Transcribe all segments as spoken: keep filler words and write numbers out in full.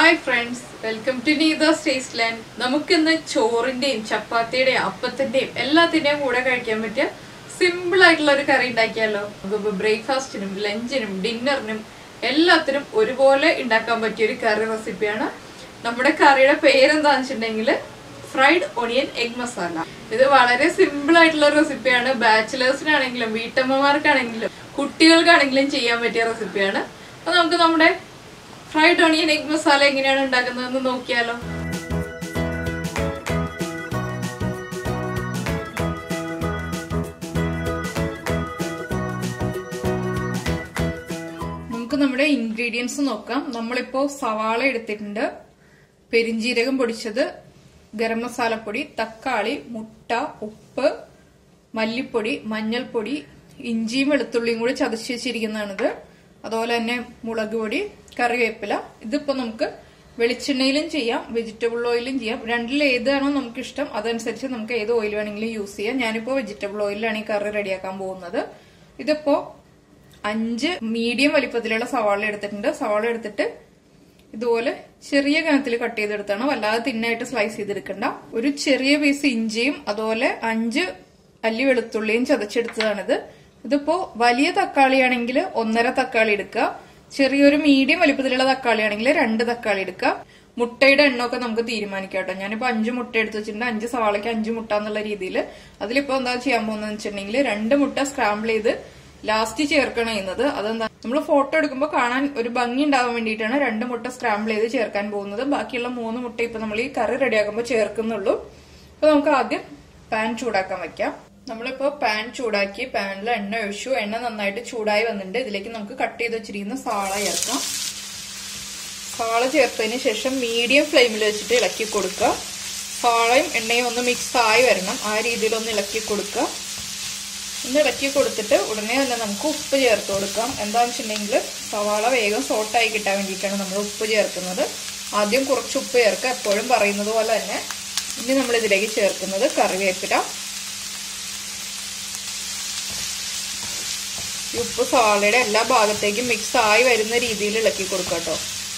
Hi friends, welcome to Neetha's Tasteland. നമുക്കിന്ന് ചോറിന്റെയും ചപ്പാത്തിയുടെയും അപ്പത്തിന്റെയും എല്ലാത്തിന്റെയും കൂടെ കഴിക്കാൻ പറ്റിയ സിമ്പിൾ ആയിട്ടുള്ള ഒരു കറി ഉണ്ടാക്കിയാലോ. നമുക്ക് ബ്രേക്ക്ഫാസ്റ്റിനും ലഞ്ചിനും ഡിന്നറിനും എല്ലാത്തിനും ഒരുപോലെ ഉണ്ടാക്കാൻ പറ്റിയ ഒരു കറി റെസിപ്പിയാണ്. നമ്മുടെ കറിയുടെ പേരെന്താണെന്ന് വെച്ചിട്ടുണ്ടെങ്കിൽ ഫ്രൈഡ് ഓണിയൻ എഗ് മസാല. ഇത് വളരെ സിമ്പിൾ ആയിട്ടുള്ള റെസിപ്പിയാണ്. ബാച്ചിലേഴ്സിനാണെങ്കിലും വീട്ടമ്മമാർക്കാണെങ്കിലും കുട്ടികൾക്കാണെങ്കിലും ചെയ്യാൻ പറ്റിയ റെസിപ്പിയാണ്. അപ്പൊ നമുക്ക് നമ്മുടെ ഫ്രൈഡ് ഓണിയൻ എഗ് മസാല എങ്ങനെയാണ് ഉണ്ടാക്കുന്നതെന്ന് നോക്കിയാലോ. നമുക്ക് നമ്മുടെ ഇൻഗ്രീഡിയൻസ് നോക്കാം. നമ്മളിപ്പോ സവാള എടുത്തിട്ടുണ്ട്, പെരിഞ്ജീരകം പൊടിച്ചത്, ഗരം മസാലപ്പൊടി, തക്കാളി, മുട്ട, ഉപ്പ്, മല്ലിപ്പൊടി, മഞ്ഞൾപ്പൊടി, ഇഞ്ചിയും വെളുത്തുള്ളിയും കൂടി ചതച്ച് വെച്ചിരിക്കുന്നതാണിത്. അതുപോലെ തന്നെ മുളക് പൊടി, കറിവേപ്പില. ഇതിപ്പോ നമുക്ക് വെളിച്ചെണ്ണയിലും ചെയ്യാം, വെജിറ്റബിൾ ഓയിലും ചെയ്യാം. രണ്ടിൽ ഏതാണോ നമുക്ക് ഇഷ്ടം അതനുസരിച്ച് നമുക്ക് ഏത് ഓയിൽ വേണമെങ്കിലും യൂസ് ചെയ്യാം. ഞാനിപ്പോ വെജിറ്റബിൾ ഓയിലാണ് ഈ കറി റെഡിയാക്കാൻ പോകുന്നത്. ഇതിപ്പോ അഞ്ച് മീഡിയം വലിപ്പത്തിലുള്ള സവാള എടുത്തിട്ടുണ്ട്. സവാള എടുത്തിട്ട് ഇതുപോലെ ചെറിയ കനത്തിൽ കട്ട് ചെയ്തെടുത്താണ്, വല്ലാതെ തിന്നായിട്ട് സ്ലൈസ് ചെയ്തെടുക്കണ്ട. ഒരു ചെറിയ പീസ് ഇഞ്ചിയും അതുപോലെ അഞ്ച് അല്ലി വെളുത്തുള്ളിയും ചതച്ചെടുത്തതാണിത്. ഇതിപ്പോ വലിയ തക്കാളി ആണെങ്കിൽ ഒന്നര തക്കാളി എടുക്കുക, ചെറിയൊരു മീഡിയം വലിപ്പത്തിലുള്ള തക്കാളി ആണെങ്കിൽ രണ്ട് തക്കാളി എടുക്കുക. മുട്ടയുടെ എണ്ണമൊക്കെ നമുക്ക് തീരുമാനിക്കാം കേട്ടോ. ഞാനിപ്പോ അഞ്ച് മുട്ട എടുത്ത് വെച്ചിട്ടുണ്ട്, അഞ്ച് സവാളയ്ക്ക് അഞ്ച് മുട്ട എന്നുള്ള രീതിയിൽ. അതിലിപ്പോ എന്താ ചെയ്യാൻ പോകുന്നത് വെച്ചിട്ടുണ്ടെങ്കിൽ രണ്ട് മുട്ട സ്ക്രാമ്പിൾ ചെയ്ത് ലാസ്റ്റ് ചേർക്കണം ചെയ്യുന്നത്. അതെന്താ, നമ്മൾ ഫോട്ടോ എടുക്കുമ്പോൾ കാണാൻ ഒരു ഭംഗി ഉണ്ടാവാൻ വേണ്ടിയിട്ടാണ് രണ്ട് മുട്ട സ്ക്രാമ്പിൾ ചെയ്ത് ചേർക്കാൻ പോകുന്നത്. ബാക്കിയുള്ള മൂന്ന് മുട്ട ഇപ്പൊ നമ്മൾ ഈ കറി റെഡിയാക്കുമ്പോൾ ചേർക്കുന്നുള്ളൂ. അപ്പൊ നമുക്ക് ആദ്യം പാൻ ചൂടാക്കാൻ വെക്കാം. നമ്മളിപ്പോ പാൻ ചൂടാക്കി പാനിൽ എണ്ണ ഒഴിച്ചു. എണ്ണ നന്നായിട്ട് ചൂടായി വന്നിട്ടുണ്ട്. ഇതിലേക്ക് നമുക്ക് കട്ട് ചെയ്ത് വെച്ചിരിക്കുന്ന സവാള ചേർക്കാം. സവാള ചേർത്തതിന് ശേഷം മീഡിയം ഫ്ലെയിമിൽ വെച്ചിട്ട് ഇളക്കി കൊടുക്കുക. സവാളയും എണ്ണയും ഒന്ന് മിക്സ് ആയി വരണം, ആ രീതിയിൽ ഒന്ന് ഇളക്കി കൊടുക്കുക. ഒന്ന് ഇളക്കി കൊടുത്തിട്ട് ഉടനെ തന്നെ നമുക്ക് ഉപ്പ് ചേർത്ത് കൊടുക്കാം. എന്താണെന്ന് വെച്ചിട്ടുണ്ടെങ്കിൽ സവാള വേഗം സോട്ടായി കിട്ടാൻ വേണ്ടിയിട്ടാണ് നമ്മൾ ഉപ്പ് ചേർക്കുന്നത്. ആദ്യം കുറച്ച് ഉപ്പ് ചേർക്കുക, എപ്പോഴും പറയുന്നത് പോലെ തന്നെ. ഇനി നമ്മൾ ഇതിലേക്ക് ചേർക്കുന്നത് കറിവേപ്പില. ഈ ഉപ്പ് സവാളയുടെ എല്ലാ ഭാഗത്തേക്കും മിക്സ് ആയി വരുന്ന രീതിയിൽ ഇളക്കി കൊടുക്കുക കേട്ടോ.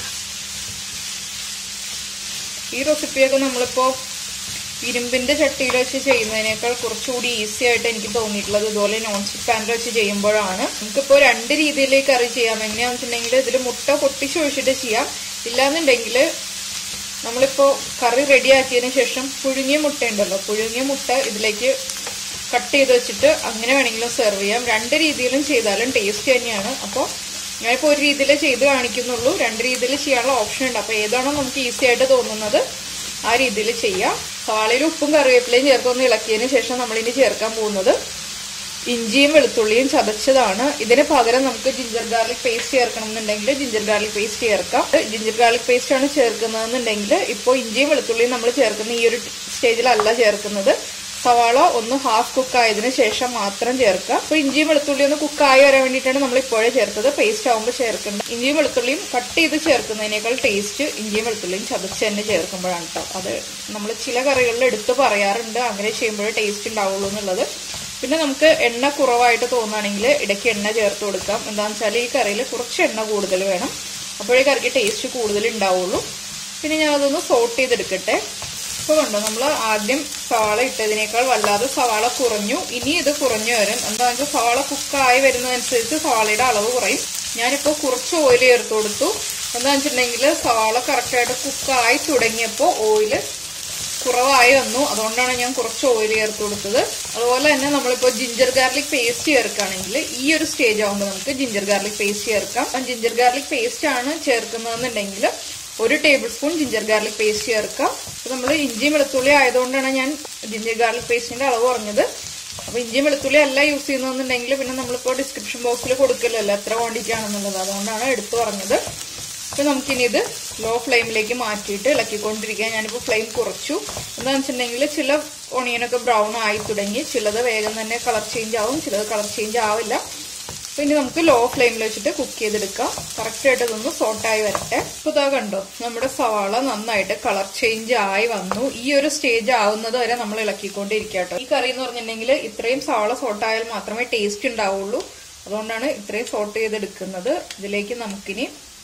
ഈ റെസിപ്പിയൊക്കെ നമ്മളിപ്പോ ഇരുമ്പിന്റെ ചട്ടിയിൽ വെച്ച് ചെയ്യുന്നതിനേക്കാൾ കുറച്ചുകൂടി ഈസി ആയിട്ട് എനിക്ക് തോന്നിയിട്ടുള്ളത് ഇതുപോലെ നോൺ സ്റ്റിക് പാനിൽ വെച്ച് ചെയ്യുമ്പോഴാണ്. നമുക്കിപ്പോ രണ്ട് രീതിയിൽ കറി ചെയ്യാം. എങ്ങനെയാണെന്ന് വെച്ചിട്ടുണ്ടെങ്കിൽ ഇതിൽ മുട്ട പൊട്ടിച്ചൊഴിച്ചിട്ട് ചെയ്യാം. ഇല്ലാന്നുണ്ടെങ്കിൽ നമ്മളിപ്പോ കറി റെഡിയാക്കിയതിന് ശേഷം പുഴുങ്ങിയ മുട്ട ഉണ്ടല്ലോ, പുഴുങ്ങിയ മുട്ട ഇതിലേക്ക് കട്ട് ചെയ്ത് വെച്ചിട്ട് അങ്ങനെ വേണമെങ്കിലും സെർവ് ചെയ്യാം. രണ്ട് രീതിയിലും ചെയ്താലും ടേസ്റ്റ് തന്നെയാണ്. അപ്പോൾ ഞാനിപ്പോൾ ഒരു രീതിയിൽ ചെയ്ത് കാണിക്കുന്നുള്ളൂ. രണ്ട് രീതിയിൽ ചെയ്യാനുള്ള ഓപ്ഷൻ ഉണ്ട്. അപ്പോൾ ഏതാണോ നമുക്ക് ഈസി ആയിട്ട് തോന്നുന്നത് ആ രീതിയിൽ ചെയ്യാം. സവാളയിൽ ഉപ്പും കറിവേപ്പിലയും ചേർത്തൊന്ന് ഇളക്കിയതിന് ശേഷം നമ്മളിനി ചേർക്കാൻ പോകുന്നത് ഇഞ്ചിയും വെളുത്തുള്ളിയും ചതച്ചതാണ്. ഇതിന് പകരം നമുക്ക് ജിഞ്ചർ ഗാർലിക് പേസ്റ്റ് ചേർക്കണം എന്നുണ്ടെങ്കിൽ ജിഞ്ചർ ഗാർലിക് പേസ്റ്റ് ചേർക്കാം. ജിഞ്ചർ ഗാർലിക് പേസ്റ്റ് ആണ് ചേർക്കുന്നതെന്നുണ്ടെങ്കിൽ ഇപ്പോൾ ഇഞ്ചിയും വെളുത്തുള്ളിയും നമ്മൾ ചേർക്കുന്ന ഈ ഒരു സ്റ്റേജിലല്ല ചേർക്കുന്നത്. സവാള ഒന്ന് ഹാഫ് കുക്ക് ആയതിനു ശേഷം മാത്രം ചേർക്കുക. അപ്പൊ ഇഞ്ചിയും വെളുത്തുള്ളിയും ഒന്ന് കുക്കായി വരാൻ വേണ്ടിയിട്ടാണ് നമ്മൾ ഇപ്പോഴേ ചേർത്തത്. പേസ്റ്റ് ആകുമ്പോൾ ചേർക്കേണ്ട. ഇഞ്ചിയും വെളുത്തുള്ളിയും കട്ട് ചെയ്ത് ചേർക്കുന്നതിനേക്കാൾ ടേസ്റ്റ് ഇഞ്ചിയും വെളുത്തുള്ളിയും ചതച്ച് തന്നെ ചേർക്കുമ്പോഴാണ് കേട്ടോ. അത് നമ്മൾ ചില കറികളിൽ എടുത്ത് പറയാറുണ്ട്, അങ്ങനെ ചെയ്യുമ്പോഴേ ടേസ്റ്റ് ഉണ്ടാവുള്ളൂ എന്നുള്ളത്. പിന്നെ നമുക്ക് എണ്ണ കുറവായിട്ട് തോന്നുകയാണെങ്കിൽ ഇടയ്ക്ക് എണ്ണ ചേർത്ത് കൊടുക്കാം. എന്താണെന്ന് വെച്ചാൽ ഈ കറിയിൽ കുറച്ച് എണ്ണ കൂടുതൽ വേണം, അപ്പോഴേ കറിക്ക് ടേസ്റ്റ് കൂടുതൽ ഉണ്ടാവുള്ളൂ. പിന്നെ ഞാൻ അതൊന്ന് സോട്ട് ചെയ്തെടുക്കട്ടെ. ഇപ്പൊ കണ്ടോ, നമ്മൾ ആദ്യം സവാള ഇട്ടതിനേക്കാൾ വല്ലാതെ സവാള കുറഞ്ഞു. ഇനി ഇത് കുറഞ്ഞു വരും. എന്താണെന്ന് വെച്ചാൽ സവാള കുക്കായി വരുന്നതനുസരിച്ച് സവാളയുടെ അളവ് കുറയും. ഞാനിപ്പോ കുറച്ച് ഓയിൽ ചേർത്ത് കൊടുത്തു. എന്താണെന്ന് വെച്ചിട്ടുണ്ടെങ്കിൽ സവാള കറക്റ്റായിട്ട് കുക്കായി തുടങ്ങിയപ്പോൾ ഓയില് കുറവായി വന്നു, അതുകൊണ്ടാണ് ഞാൻ കുറച്ച് ഓയിൽ ചേർത്ത് കൊടുത്തത്. അതുപോലെ തന്നെ നമ്മളിപ്പോ ജിഞ്ചർ ഗാർലിക് പേസ്റ്റ് ചേർക്കുകയാണെങ്കിൽ ഈ ഒരു സ്റ്റേജ് ആകുമ്പോൾ നമുക്ക് ജിഞ്ചർ ഗാർലിക് പേസ്റ്റ് ചേർക്കാം. ജിഞ്ചർ ഗാർലിക് പേസ്റ്റ് ആണ് ചേർക്കുന്നതെന്നുണ്ടെങ്കിൽ ഒരു tablespoon ginger garlic paste ചേർക്കാം. അപ്പൊ നമ്മൾ ഇഞ്ചിയും വെളുത്തുള്ളി ആയതുകൊണ്ടാണ് ഞാൻ ജിഞ്ചർ ഗാർലിക് പേസ്റ്റിന്റെ അളവ് പറഞ്ഞത്. അപ്പൊ ഇഞ്ചിയും വെളുത്തുള്ളി അല്ല യൂസ് ചെയ്യുന്നതെന്നുണ്ടെങ്കിൽ പിന്നെ നമ്മളിപ്പോ ഡിസ്ക്രിപ്ഷൻ ബോക്സിൽ കൊടുക്കില്ലല്ലോ എത്ര ക്വാണ്ടിറ്റി ആണെന്നുള്ളത്, അതുകൊണ്ടാണ് എടുത്തു പറഞ്ഞത്. അപ്പൊ നമുക്കിനി ഇത് ലോ ഫ്ലെയിമിലേക്ക് മാറ്റിയിട്ട് ഇളക്കിക്കൊണ്ടിരിക്കുക. ഞാനിപ്പോൾ ഫ്ലെയിം കുറച്ചു. എന്താണെന്ന് വെച്ചിട്ടുണ്ടെങ്കിൽ ചില ഓണിയനൊക്കെ ബ്രൗൺ ആയി തുടങ്ങി, ചിലത് വേഗം തന്നെ കളർ ചേഞ്ച് ആവും, ചിലത് കളർ ചേഞ്ച് ആവില്ല. അപ്പൊ ഇനി നമുക്ക് ലോ ഫ്ലെയിമിൽ വെച്ചിട്ട് കുക്ക് ചെയ്തെടുക്കാം. കറക്റ്റ് ആയിട്ട് ഇതൊന്ന് സോട്ടായി വരട്ടെ. ഇപ്പൊ ഇതാ കണ്ടോ, നമ്മുടെ സവാള നന്നായിട്ട് കളർ ചേഞ്ച് ആയി വന്നു. ഈ ഒരു സ്റ്റേജ് ആവുന്നത് വരെ നമ്മൾ ഇളക്കിക്കൊണ്ടിരിക്കുക കേട്ടോ. ഈ കറി എന്ന് പറഞ്ഞിട്ടുണ്ടെങ്കിൽ ഇത്രയും സവാള സോട്ടായാൽ മാത്രമേ ടേസ്റ്റ് ഉണ്ടാവുള്ളൂ. അതുകൊണ്ടാണ് ഇത്രയും സോട്ട് ചെയ്തെടുക്കുന്നത്. ഇതിലേക്ക് നമുക്കിനി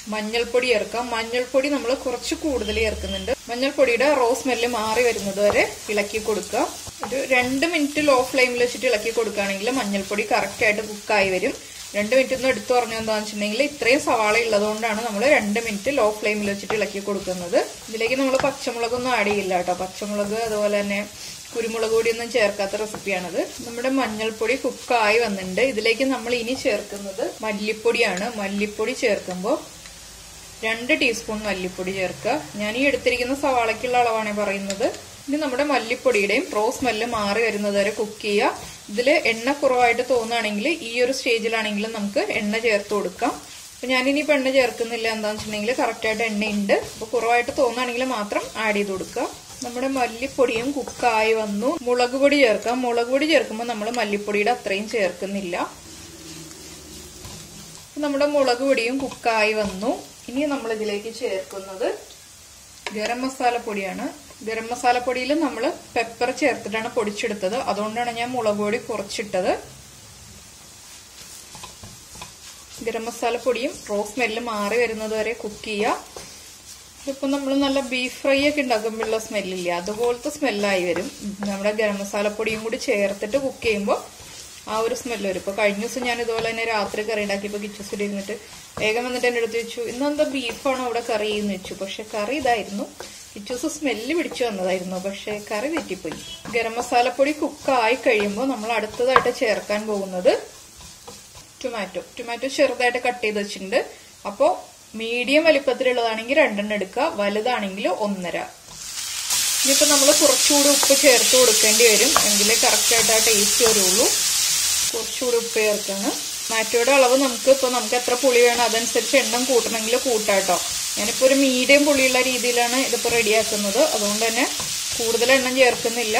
മഞ്ഞൾപ്പൊടി ചേർക്കാം. മഞ്ഞൾപ്പൊടി നമ്മൾ കുറച്ച് കൂടുതൽ ചേർക്കുന്നുണ്ട്. മഞ്ഞൾപ്പൊടിയുടെ റോ സ്മെല്ല് മാറി വരുന്നത് വരെ ഇളക്കി കൊടുക്കുക. ഒരു രണ്ട് മിനിറ്റ് ലോ ഫ്ലെയിമിൽ വെച്ചിട്ട് ഇളക്കി കൊടുക്കുകയാണെങ്കിൽ മഞ്ഞൾപ്പൊടി കറക്റ്റ് ആയിട്ട് കുക്കായി വരും. രണ്ട് മിനിറ്റ് ഒന്നും എടുത്തു പറഞ്ഞു എന്താണെന്ന് വെച്ചിട്ടുണ്ടെങ്കിൽ ഇത്രയും സവാള ഉള്ളതുകൊണ്ടാണ് നമ്മൾ രണ്ട് മിനിറ്റ് ലോ ഫ്ലെയിമിൽ വെച്ചിട്ട് ഇളക്കി കൊടുക്കുന്നത്. ഇതിലേക്ക് നമ്മൾ പച്ചമുളകൊന്നും ആഡ് ചെയ്യില്ല കേട്ടോ. പച്ചമുളക് അതുപോലെ തന്നെ കുരുമുളക് പൊടിയൊന്നും ചേർക്കാത്ത റെസിപ്പിയാണിത്. നമ്മുടെ മഞ്ഞൾപ്പൊടി കുക്കായി വന്നിട്ടുണ്ട്. ഇതിലേക്ക് നമ്മൾ ഇനി ചേർക്കുന്നത് മല്ലിപ്പൊടിയാണ്. മല്ലിപ്പൊടി ചേർക്കുമ്പോൾ രണ്ട് ടീസ്പൂൺ മല്ലിപ്പൊടി ചേർക്കുക. ഞാൻ ഈ എടുത്തിരിക്കുന്ന സവാളയ്ക്കുള്ള അളവാണ് പറയുന്നത്. ഇനി നമ്മുടെ മല്ലിപ്പൊടിയുടെയും റോ സ്മെല്ല് മാറി വരുന്നത് വരെ കുക്ക് ചെയ്യുക. ഇതിൽ എണ്ണ കുറവായിട്ട് തോന്നുകയാണെങ്കിൽ ഈ ഒരു സ്റ്റേജിലാണെങ്കിലും നമുക്ക് എണ്ണ ചേർത്ത് കൊടുക്കാം. അപ്പൊ ഞാനിനിയിപ്പോൾ എണ്ണ ചേർക്കുന്നില്ല. എന്താണെന്ന് വെച്ചിട്ടുണ്ടെങ്കിൽ കറക്റ്റായിട്ട് എണ്ണയുണ്ട്. അപ്പോൾ കുറവായിട്ട് തോന്നുകയാണെങ്കിൽ മാത്രം ആഡ് ചെയ്ത് കൊടുക്കുക. നമ്മുടെ മല്ലിപ്പൊടിയും കുക്കായി വന്നു. മുളക് പൊടി ചേർക്കാം. മുളക് പൊടി ചേർക്കുമ്പോൾ നമ്മൾ മല്ലിപ്പൊടിയുടെ അത്രയും ചേർക്കുന്നില്ല. നമ്മുടെ മുളക് പൊടിയും കുക്കായി വന്നു. ഇനി നമ്മൾ ഇതിലേക്ക് ചേർക്കുന്നത് ഗരം മസാല പൊടിയാണ്. ഗരം മസാല പൊടിയിൽ നമ്മൾ പെപ്പർ ചേർത്തിട്ടാണ് പൊടിച്ചെടുത്തത്. അതുകൊണ്ടാണ് ഞാൻ മുളക് പൊടി കുറച്ചിട്ടത്. ഗരം മസാല പൊടിയും റോ സ്മെല്ല് മാറി വരുന്നത് വരെ കുക്ക് ചെയ്യുക. ഇപ്പൊ നമ്മൾ നല്ല ബീഫ് ഫ്രൈ ഒക്കെ ഉണ്ടാക്കുമ്പോഴുള്ള സ്മെല്ലില്ല, അതുപോലത്തെ സ്മെല്ലായി വരും. നമ്മുടെ ഗരം മസാല പൊടിയും കൂടി ചേർത്തിട്ട് കുക്ക് ചെയ്യുമ്പോൾ ആ ഒരു സ്മെല്ല് വരും. ഇപ്പൊ കഴിഞ്ഞ ദിവസം ഞാൻ ഇതുപോലെ തന്നെ രാത്രി കറി ഉണ്ടാക്കിയപ്പോൾ കിച്ചസിൽ ഇരുന്നിട്ട് വേഗം വന്നിട്ട് എന്റെ അടുത്ത് വെച്ചു, ഇന്നെന്താ ബീഫാണോ അവിടെ കറി എന്ന് വെച്ചു. പക്ഷെ കറി ഇതായിരുന്നു. കിച്ചസ് സ്മെല്ല് പിടിച്ചു വന്നതായിരുന്നു, പക്ഷെ കറി തെറ്റിപ്പോയി. ഗരം മസാലപ്പൊടി കുക്കായി കഴിയുമ്പോൾ നമ്മൾ അടുത്തതായിട്ട് ചേർക്കാൻ പോകുന്നത് ടൊമാറ്റോ. ടൊമാറ്റോ ചെറുതായിട്ട് കട്ട് ചെയ്ത് വെച്ചിട്ടുണ്ട്. അപ്പോൾ മീഡിയം വലിപ്പത്തിലുള്ളതാണെങ്കിൽ രണ്ടെണ്ണം എടുക്കുക, വലുതാണെങ്കിൽ ഒന്നര. ഇനിയിപ്പോൾ നമ്മൾ കുറച്ചുകൂടി ഉപ്പ് ചേർത്ത് കൊടുക്കേണ്ടി വരും, എങ്കിലേ കറക്റ്റായിട്ട് ആ ടേസ്റ്റ് വരുള്ളൂ. കുറച്ചുകൂടി ഉപ്പ് ചേർക്കാണ്. ടൊമാറ്റോയുടെ അളവ് നമുക്ക് ഇപ്പോൾ നമുക്ക് എത്ര പുളി വേണം അതനുസരിച്ച് എണ്ണം കൂട്ടണമെങ്കിൽ കൂട്ടാട്ടോ. ഞാനിപ്പോൾ ഒരു മീഡിയം പുളിയുള്ള രീതിയിലാണ് ഇതിപ്പോൾ റെഡിയാക്കുന്നത്. അതുകൊണ്ട് തന്നെ കൂടുതൽ എണ്ണം ചേർക്കുന്നില്ല.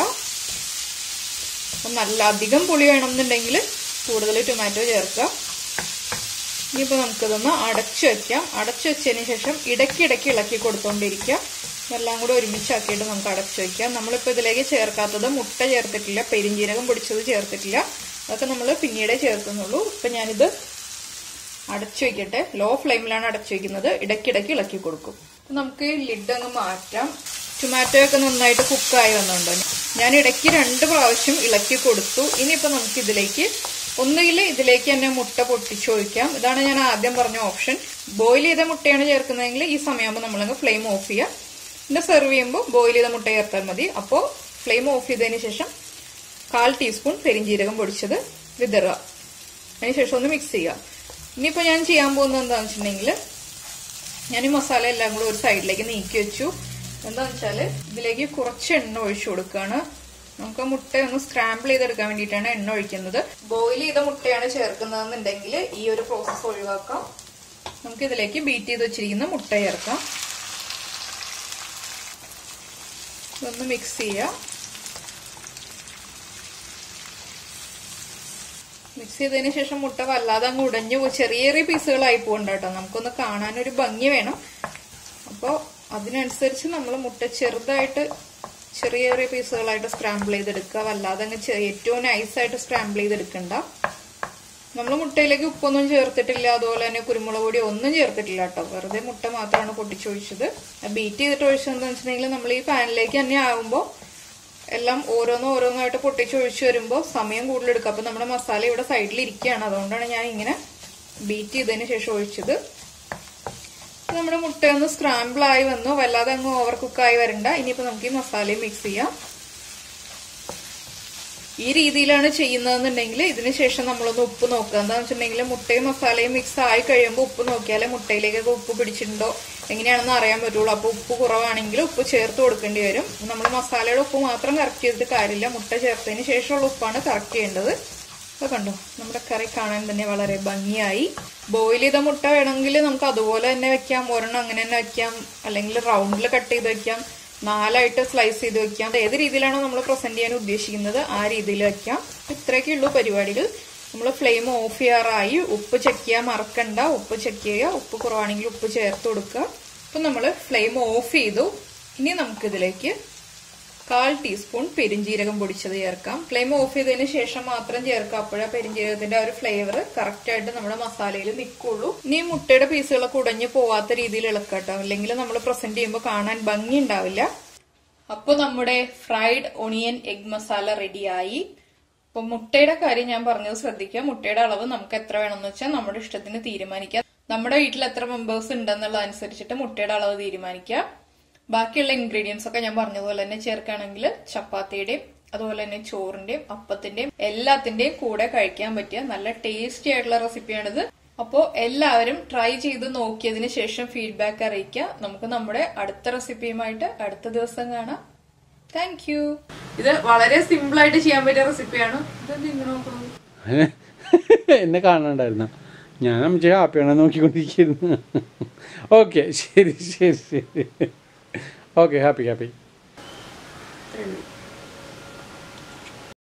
അപ്പം നല്ല അധികം പുളി വേണമെന്നുണ്ടെങ്കിൽ കൂടുതൽ ടൊമാറ്റോ ചേർക്കുക. ഇനിയിപ്പോൾ നമുക്കിതൊന്ന് അടച്ചു വെക്കാം. അടച്ചു വെച്ചതിന് ശേഷം ഇടയ്ക്കിടയ്ക്ക് ഇളക്കി കൊടുത്തോണ്ടിരിക്കുക. എല്ലാം കൂടെ ഒരുമിച്ചാക്കിയിട്ട് നമുക്ക് അടച്ചു വെക്കാം. നമ്മളിപ്പോൾ ഇതിലേക്ക് ചേർക്കാത്തത് മുട്ട ചേർത്തിട്ടില്ല, പെരിഞ്ജീരകം പൊടിച്ചത് ചേർത്തിട്ടില്ല. അതൊക്കെ നമ്മൾ പിന്നീടേ ചേർക്കുന്നുള്ളൂ. ഇപ്പം ഞാനിത് അടച്ചു വെക്കട്ടെ. ലോ ഫ്ലെയിമിലാണ് അടച്ചു വെക്കുന്നത്. ഇടയ്ക്കിടയ്ക്ക് ഇളക്കി കൊടുക്കും. നമുക്ക് ലിഡ് അങ്ങ് മാറ്റാം. ടൊമാറ്റോ ഒക്കെ നന്നായിട്ട് കുക്കായി വന്നുണ്ടോ. ഞാൻ ഇടയ്ക്ക് രണ്ട് പ്രാവശ്യം ഇളക്കി കൊടുത്തു. ഇനിയിപ്പോൾ നമുക്ക് ഇതിലേക്ക് ഒന്നുകിൽ ഇതിലേക്ക് തന്നെ മുട്ട പൊട്ടിച്ചു ഒഴിക്കാം. ഇതാണ് ഞാൻ ആദ്യം പറഞ്ഞ ഓപ്ഷൻ. ബോയിൽ ചെയ്ത മുട്ടയാണ് ചേർക്കുന്നതെങ്കിൽ ഈ സമയമാകുമ്പോൾ നമ്മളങ്ങ് ഫ്ലെയിം ഓഫ് ചെയ്യാം. പിന്നെ സെർവ് ചെയ്യുമ്പോൾ ബോയിൽ ചെയ്ത മുട്ട ചേർത്താൽ മതി. അപ്പോൾ ഫ്ലെയിം ഓഫ് ചെയ്തതിന് ശേഷം കാൽ ടീസ്പൂൺ പെരിഞ്ജീരകം പൊടിച്ചത് വിതറുക. അതിനുശേഷം ഒന്ന് മിക്സ് ചെയ്യുക. ഇനിയിപ്പോൾ ഞാൻ ചെയ്യാൻ പോകുന്നത് എന്താണെന്ന് വെച്ചിട്ടുണ്ടെങ്കിൽ ഞാൻ ഈ മസാല എല്ലാം കൂടെ ഒരു സൈഡിലേക്ക് നീക്കി വെച്ചു. എന്താണെന്ന് വെച്ചാൽ ഇതിലേക്ക് കുറച്ച് എണ്ണ ഒഴിച്ചു കൊടുക്കുകയാണ്. നമുക്ക് മുട്ട ഒന്ന് സ്ക്രാമ്പിൾ ചെയ്തെടുക്കാൻ വേണ്ടിയിട്ടാണ് എണ്ണ ഒഴിക്കുന്നത്. ബോയിൽ ചെയ്ത മുട്ടയാണ് ചേർക്കുന്നതെന്നുണ്ടെങ്കിൽ ഈ ഒരു പ്രോസസ്സ് ഒഴിവാക്കാം. നമുക്ക് ഇതിലേക്ക് ബീറ്റ് ചെയ്ത് വെച്ചിരിക്കുന്ന മുട്ട ചേർക്കാം. ഇതൊന്ന് മിക്സ് ചെയ്യുക. മിക്സ് ചെയ്തതിന് ശേഷം മുട്ട വല്ലാതെ അങ്ങ് ഉടഞ്ഞു പോകും, ചെറിയ ചെറിയ പീസുകളായി പോകണ്ട കേട്ടോ. നമുക്കൊന്ന് കാണാനൊരു ഭംഗി വേണം. അപ്പോൾ അതിനനുസരിച്ച് നമ്മൾ മുട്ട ചെറുതായിട്ട് ചെറിയ ചെറിയ പീസുകളായിട്ട് സ്ക്രാമ്പിൾ ചെയ്തെടുക്കുക. വല്ലാതെ അങ്ങ് ഏറ്റവും നൈസായിട്ട് സ്ക്രാമ്പിൾ ചെയ്തെടുക്കണ്ട. നമ്മൾ മുട്ടയിലേക്ക് ഉപ്പൊന്നും ചേർത്തിട്ടില്ല, അതുപോലെ തന്നെ കുരുമുളക് പൊടി ഒന്നും ചേർത്തിട്ടില്ല കേട്ടോ. വെറുതെ മുട്ട മാത്രമാണ് പൊട്ടിച്ചൊഴിച്ചത്. ബീറ്റ് ചെയ്തിട്ട് ഒഴിച്ചതെന്ന് വെച്ചിട്ടുണ്ടെങ്കിൽ നമ്മൾ ഈ പാനിലേക്ക് തന്നെ ആകുമ്പോൾ എല്ലാം ഓരോന്നും ഓരോന്നായിട്ട് പൊട്ടിച്ചൊഴിച്ച് വരുമ്പോൾ സമയം കൂടുതലെടുക്കും. അപ്പം നമ്മുടെ മസാല ഇവിടെ സൈഡിൽ ഇരിക്കുകയാണ്. അതുകൊണ്ടാണ് ഞാൻ ഇങ്ങനെ ബീറ്റ് ചെയ്തതിന് ശേഷം ഒഴിച്ചത്. നമ്മുടെ മുട്ടയൊന്ന് സ്ക്രാമ്പിൾ ആയി വന്നു, വല്ലാതെ അങ്ങ് ഓവർ കുക്കായി വരണ്ട. ഇനിയിപ്പോൾ നമുക്ക് ഈ മസാലയും മിക്സ് ചെയ്യാം. ഈ രീതിയിലാണ് ചെയ്യുന്നതെന്നുണ്ടെങ്കിൽ ഇതിന് ശേഷം നമ്മളൊന്ന് ഉപ്പ് നോക്കുക. എന്താണെന്ന് വെച്ചിട്ടുണ്ടെങ്കിൽ മുട്ടയും മസാലയും മിക്സ് ആയി കഴിയുമ്പോൾ ഉപ്പ് നോക്കിയാലേ മുട്ടയിലേക്കൊക്കെ ഉപ്പ് പിടിച്ചിട്ടുണ്ടോ എങ്ങനെയാണെന്ന് അറിയാൻ പറ്റുള്ളൂ. അപ്പോൾ ഉപ്പ് കുറവാണെങ്കിൽ ഉപ്പ് ചേർത്ത് കൊടുക്കേണ്ടി വരും. നമ്മൾ മസാലയുടെ ഉപ്പ് മാത്രം കറക്റ്റ് ചെയ്തിട്ട് കാര്യമില്ല, മുട്ട ചേർത്തതിന് ശേഷമുള്ള ഉപ്പാണ് കറക്റ്റ് ചെയ്യേണ്ടത്. അപ്പോൾ കണ്ടോ, നമ്മുടെ കറി കാണാൻ തന്നെ വളരെ ഭംഗിയായി. ബോയിൽ ചെയ്ത മുട്ട വേണമെങ്കിൽ നമുക്ക് അതുപോലെ തന്നെ വെക്കാം, ഒരെണ്ണം അങ്ങനെ തന്നെ വെക്കാം, അല്ലെങ്കിൽ റൗണ്ടിൽ കട്ട് ചെയ്ത് വെക്കാം, നാലായിട്ട് സ്ലൈസ് ചെയ്ത് വെക്കാം. ഏത് രീതിയിലാണോ നമ്മൾ പ്രസന്റ് ചെയ്യാൻ ഉദ്ദേശിക്കുന്നത് ആ രീതിയിൽ വെക്കാം. ഇത്രയൊക്കെ ഉള്ളൂ പരിപാടികൾ. നമ്മൾ ഫ്ലെയിം ഓഫ് ചെയ്യാറായി. ഉപ്പ് ചെക്ക് ചെയ്യാൻ മറക്കണ്ട. ഉപ്പ് ചെക്ക് ചെയ്യുക. ഉപ്പ് കുറവാണെങ്കിൽ ഉപ്പ് ചേർത്ത് കൊടുക്കുക. അപ്പം നമ്മൾ ഫ്ലെയിം ഓഫ് ചെയ്തു. ഇനി നമുക്കിതിലേക്ക് കാൽ ടീസ്പൂൺ പെരിഞ്ജീരകം പൊടിച്ചത് ചേർക്കാം. ഫ്ലെയിം ഓഫ് ചെയ്തതിന് ശേഷം മാത്രം ചേർക്കാം. അപ്പോഴാ പെരിഞ്ജീരകത്തിന്റെ ആ ഒരു ഫ്ലേവർ കറക്റ്റ് ആയിട്ട് നമ്മുടെ മസാലയിൽ നിൽക്കുള്ളൂ. ഇനി മുട്ടയുടെ പീസുകളൊക്കെ ഉടഞ്ഞു പോവാത്ത രീതിയിൽ ഇളക്കട്ടോ, അല്ലെങ്കിൽ നമ്മൾ പ്രസന്റ് ചെയ്യുമ്പോൾ കാണാൻ ഭംഗി ഉണ്ടാവില്ല. അപ്പൊ നമ്മുടെ ഫ്രൈഡ് ഒണിയൻ എഗ് മസാല റെഡിയായി. അപ്പൊ മുട്ടയുടെ കാര്യം ഞാൻ പറഞ്ഞത് ശ്രദ്ധിക്കുക. മുട്ടയുടെ അളവ് നമുക്ക് എത്ര വേണമെന്ന് വെച്ചാൽ നമ്മുടെ ഇഷ്ടത്തിന് തീരുമാനിക്കാം. നമ്മുടെ വീട്ടിൽ എത്ര മെമ്പേഴ്സ് ഉണ്ടെന്നുള്ളതനുസരിച്ചിട്ട് മുട്ടയുടെ അളവ് തീരുമാനിക്കുക. ബാക്കിയുള്ള ഇൻഗ്രീഡിയൻസ് ഒക്കെ ഞാൻ പറഞ്ഞതുപോലെ തന്നെ ചേർക്കുകയാണെങ്കിൽ ചപ്പാത്തിയുടെയും അതുപോലെ തന്നെ ചോറിന്റെയും അപ്പത്തിന്റെയും എല്ലാത്തിന്റെയും കൂടെ കഴിക്കാൻ പറ്റിയ നല്ല ടേസ്റ്റി ആയിട്ടുള്ള റെസിപ്പിയാണിത്. അപ്പോ എല്ലാവരും ട്രൈ ചെയ്ത് നോക്കിയതിന് ശേഷം ഫീഡ്ബാക്ക് അറിയിക്കുക. നമുക്ക് നമ്മുടെ അടുത്ത റെസിപ്പിയുമായിട്ട് അടുത്ത ദിവസം കാണാം. Thank you. ഇത് വളരെ സിമ്പിൾ ആയിട്ട് ചെയ്യാൻ പറ്റിയ റെസിപ്പിയാണ്. ഇതെന്ത് ഇങ്ങനെ നോക്കുന്നത്? എന്നെ കാണണ്ടായിരുന്ന ഞാൻ അമ്മച്ചി ഹാപ്പിയാണോ നോക്കിക്കൊണ്ടിരിക്കുന്നു. ഓക്കെ, ശരി ശരി ശരി. Okay, happy happy.